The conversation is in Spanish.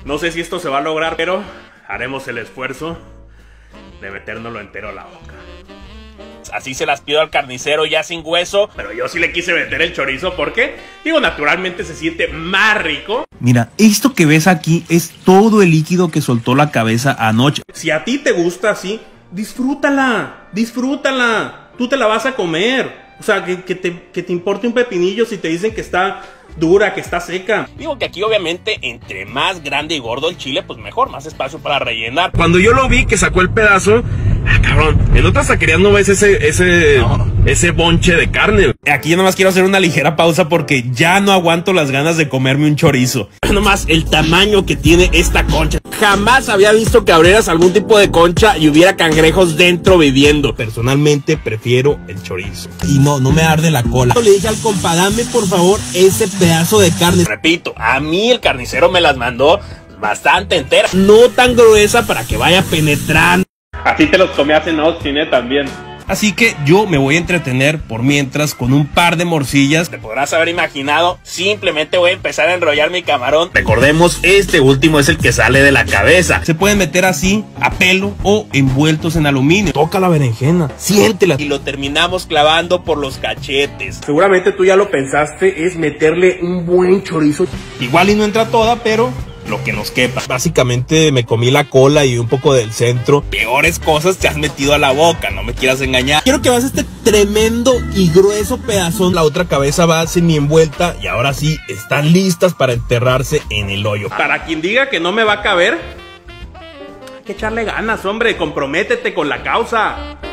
No sé si esto se va a lograr, pero haremos el esfuerzo de metérnoslo entero a la boca. Así se las pido al carnicero ya sin hueso, pero yo sí le quise meter el chorizo porque, digo, naturalmente se siente más rico. Mira, esto que ves aquí es todo el líquido que soltó la cabeza anoche. Si a ti te gusta así, disfrútala, disfrútala. Tú te la vas a comer. O sea, que te importe un pepinillo si te dicen que está dura, que está seca. Digo que aquí obviamente entre más grande y gordo el chile, pues mejor, más espacio para rellenar. Cuando yo lo vi que sacó el pedazo, cabrón, en otras taquerías no ves ese bonche de carne. Aquí yo nomás quiero hacer una ligera pausa porque ya no aguanto las ganas de comerme un chorizo. Nomás el tamaño que tiene esta concha. Jamás había visto que abrieras algún tipo de concha y hubiera cangrejos dentro viviendo. Personalmente prefiero el chorizo. Y no me arde la cola. Le dije al compa, dame por favor ese pedazo de carne. Repito, a mí el carnicero me las mandó bastante enteras. No tan gruesa para que vaya penetrando. Así te los comías en Austin, también. Así que yo me voy a entretener por mientras con un par de morcillas. Te podrás haber imaginado, simplemente voy a empezar a enrollar mi camarón. Recordemos, este último es el que sale de la cabeza. Se pueden meter así, a pelo o envueltos en aluminio. Toca la berenjena, siéntela. Y lo terminamos clavando por los cachetes. Seguramente tú ya lo pensaste, es meterle un buen chorizo. Igual y no entra toda, pero lo que nos quepa. Básicamente me comí la cola y un poco del centro. Peores cosas te has metido a la boca, no me quieras engañar. Quiero que veas este tremendo y grueso pedazón. La otra cabeza va semi envuelta y ahora sí están listas para enterrarse en el hoyo. Para quien diga que no me va a caber, hay que echarle ganas, hombre, comprométete con la causa.